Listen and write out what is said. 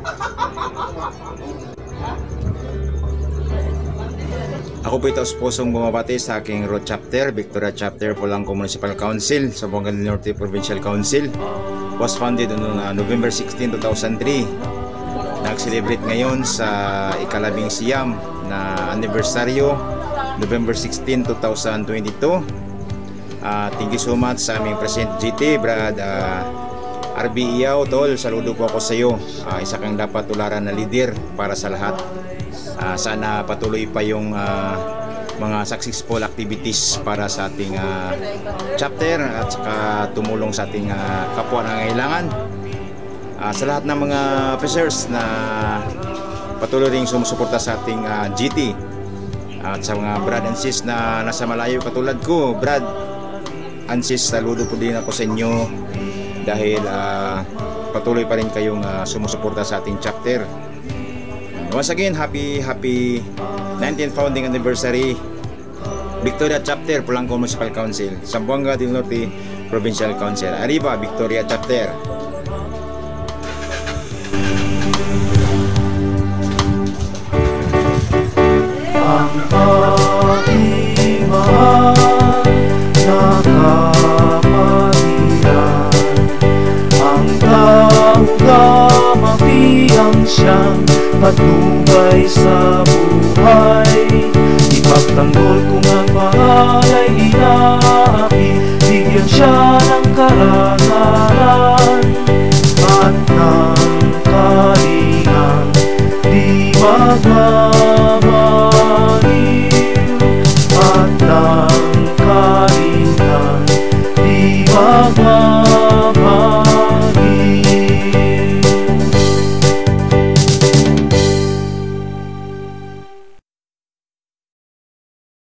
Ako po ito pusong bumabati sa aking road chapter, Victoria Chapter Polanco Municipal Council, Zamboanga del Norte Provincial Council. Was founded on November 16, 2003. Nag-celebrate ngayon sa ikalabing siyam na anibersaryo, November 16, 2022. Thank you so much sa aming President GT, Brad RB Iao, tol. Saludo po ako sa iyo. Isa kang dapat tularan na leader para sa lahat. Sana patuloy pa yung mga successful activities para sa ating chapter at saka tumulong sa ating kapwa na ngailangan. Sa lahat ng mga officers na patuloy ring sumusuporta sa ating GT at sa mga brad and sis na nasa malayo katulad ko, Brad and sis, saludo po din ako sa inyo dahil patuloy pa rin kayong sumusuporta sa ating chapter. Once again, happy 19th founding anniversary, Victoria Chapter Polanco Municipal Council, Zamboanga del Norte Provincial Council. Arriba Victoria Chapter. Ang aking mahal na kapatiran, ang taong mapiyang siyang patnubay sa buhay. Ipagtanggol kung ang mahal ay inaapi, bigyan siya ng karangalan.